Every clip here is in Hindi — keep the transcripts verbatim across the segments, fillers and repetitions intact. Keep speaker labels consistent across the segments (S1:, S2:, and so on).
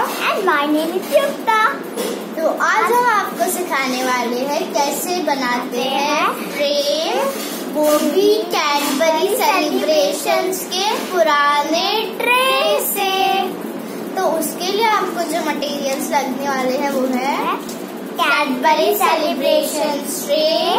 S1: And my name is Yukta.
S2: तो आज हम आपको सिखाने वाले हैं कैसे बनाते हैं फ्रेम, वो भी कैडबरी सेलिब्रेशंस के पुराने ट्रे से। तो उसके लिए आपको जो मटेरियल्स लगने वाले हैं वो है कैडबरी सेलिब्रेशंस ट्रे,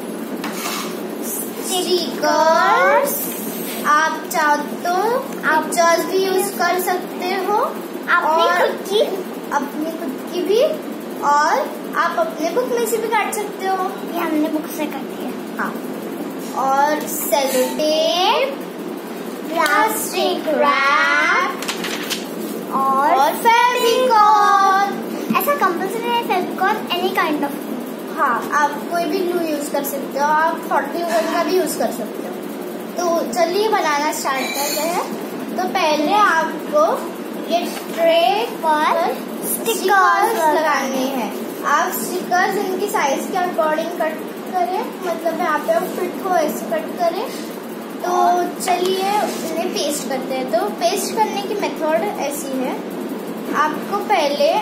S2: स्टिकर्स, आप चाहो तो आप जॉर्ज भी यूज कर सकते हो,
S1: अपनी खुद की
S2: अपनी खुद की भी, और आप अपने बुक में से भी काट सकते हो।
S1: ये हमने बुक से काटी है।
S2: हाँ, और सेलो टेप, प्लास्टिक रैप
S1: और,
S2: और फेविकॉल।
S1: ऐसा कंपल्सरी है फेविकॉल, एनी काइंड ऑफ।
S2: हाँ, आप कोई भी ग्लू यूज कर सकते हो, आप फोर्टी वन का भी यूज कर सकते हो। तो चलिए बनाना स्टार्ट करते हैं। तो पहले आपको ये ट्रे पर स्टिकर्स लगाने हैं। आप स्टिकर्स इनकी साइज के अकॉर्डिंग कट करें, मतलब यहाँ पे फिट हो ऐसे कट करें। तो चलिए इन्हें पेस्ट करते हैं। तो पेस्ट करने की मेथड ऐसी है, आपको पहले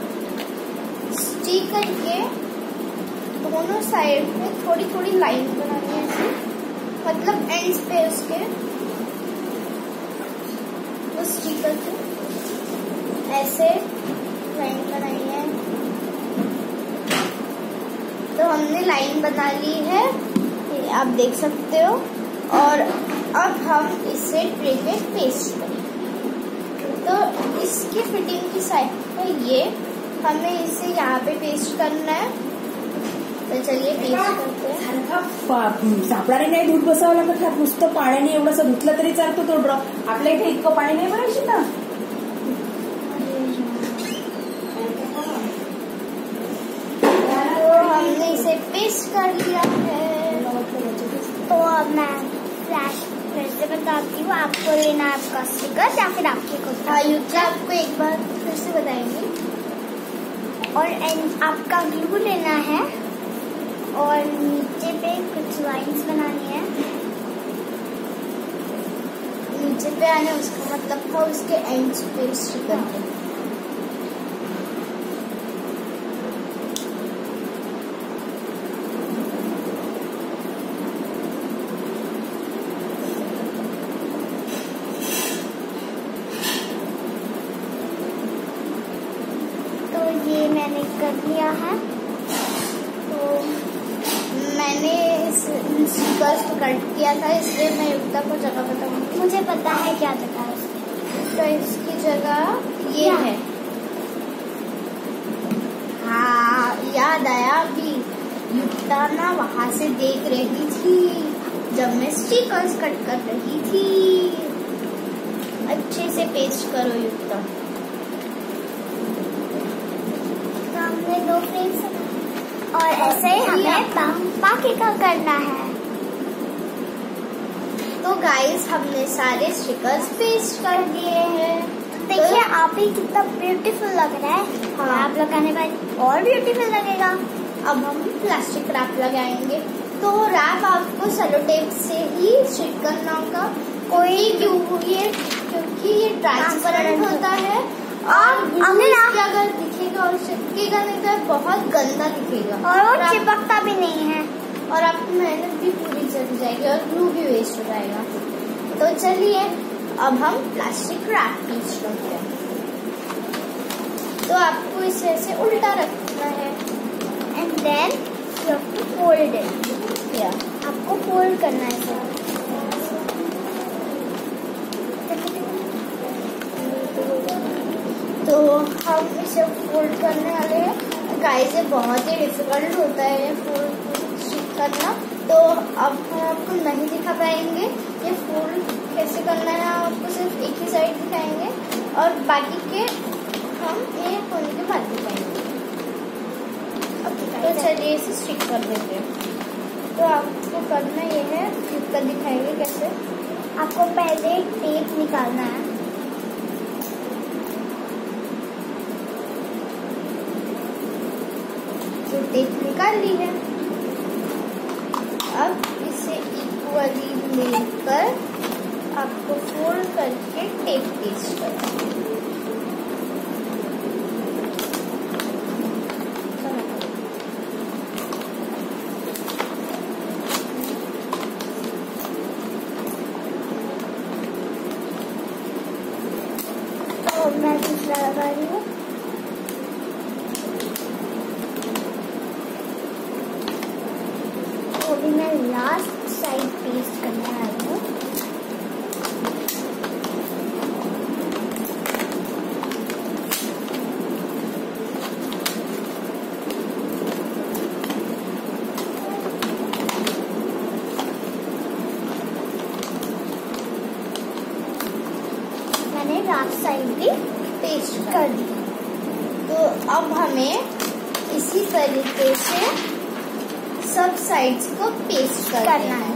S2: स्टिकर के दोनों साइड में थोड़ी थोड़ी लाइन बनानी है ऐसे, मतलब एंड्स पे उसके वो स्टिकर के ऐसे लाइन बनाई है। तो हमने लाइन बना ली है, ये आप देख सकते हो। और अब हम इसे ट्रे पे पेस्ट करेंगे। तो इसकी फिटिंग की साइड पे ये हमें इसे यहाँ पे पेस्ट करना है। तो चलिए पेस्ट करते हैं।
S3: सापडाने नाही दूध बसावं लागत, हा नुसतं पाण्याने एवढंसं धुतलं तरी चालतो तो ड्रॉप। आपल्या इथे इतकं पाणी नाही भरायची ना।
S2: तो हमने इसे पेस्ट कर लिया है।
S1: तो अब मैं फ्लैश फिर से बताती हूँ, आपको लेना है आपका स्टिकर या फिर आपके खुद का।
S2: युक्ता आपको एक बार फिर से बताएंगी।
S1: और एंड आपका ग्लू लेना है और नीचे पे कुछ लाइंस बनानी है।
S2: नीचे पे आने उसका मतलब था उसके एंड्स पे स्टिकर पे।
S1: तो ये मैंने कर लिया है।
S2: तो मैंने इस स्टिकर्स को कट किया था, इसलिए मैं युक्ता को जगह बताऊंगी।
S1: मुझे पता है क्या जगह है उसकी।
S2: तो इसकी जगह ये है। हाँ, याद आया अभी। युक्ता ना वहां से देख रही थी जब मैं स्टिकर्स कट कर रही थी। अच्छे से पेस्ट करो युक्ता।
S1: हमने दो फ्रेम्स और ऐसे ही हमें बाकी का करना है।
S2: तो गाइस हमने सारे स्टिकर्स पेस्ट कर दिए हैं।
S1: देखिए तो, आप ही कितना ब्यूटीफुल लग रहा है। हाँ। आप लगाने बाद और ब्यूटीफुल लगेगा।
S2: अब हम प्लास्टिक रैप लगाएंगे। तो रैप आपको सेलो टेप से ही स्टिक करना होगा। कोई क्यों ये क्योंकि ये ट्रांसपेरेंट होता है और अगर दिखेगा और चिपकेगा नहीं तो बहुत गंदा दिखेगा
S1: और वो चिपकता भी नहीं है
S2: और आपकी मेहनत भी पूरी चली जाएगी और ग्लू भी वेस्ट हो जाएगा। तो चलिए अब हम प्लास्टिक रैप पेस्ट करते हैं। तो आपको इसे ऐसे उल्टा रखना है
S1: and then you have to fold it.
S2: या
S1: आपको फोल्ड करना है सर।
S2: तो हम इसे फोल्ड करने वाले हैं। गाइस ये बहुत ही डिफिकल्ट होता है ये फोल्ड स्टिक करना। तो अब हम आपको नहीं दिखा पाएंगे ये फोल्ड कैसे करना है, आपको सिर्फ एक ही साइड दिखाएंगे और बाकी के हम ये होने के बाद दिखाएंगे। तो चलिए इसे स्टिक कर देते हैं। तो आपको करना ये है, युक्ता दिखाएंगे कैसे।
S1: आपको पहले टेप निकालना है।
S2: तो टेप निकाल ली है। अब इसे इक्वली लेकर आपको फोल्ड करके टेप पेस्ट करना है।
S1: मैं दूसरा लगा रही हूँ। तो अभी मैं लास्ट साइड पेस्ट करने आई हूँ। मैंने लास्ट साइड भी
S2: पेस्ट
S1: कर दी।
S2: तो अब हमें इसी तरीके से सब साइड्स को पेस्ट कर
S1: करना है।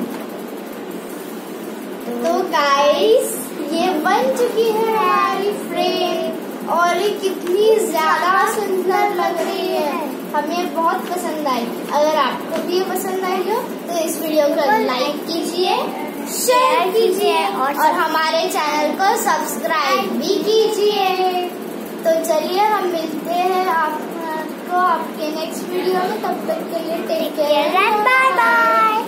S2: तो गाइस ये बन चुकी है हमारी फ्रेम और ये कितनी ज्यादा सुंदर लग रही है, हमें बहुत पसंद आई। अगर आपको भी ये पसंद आई हो तो इस वीडियो को लाइक कीजिए, शेयर कीजिए और, और हमारे चैनल को सब्सक्राइब भी कीजिए। तो चलिए हम मिलते हैं आपको आपके नेक्स्ट वीडियो में, तब तक के लिए टेक केयर,
S1: बाय बाय।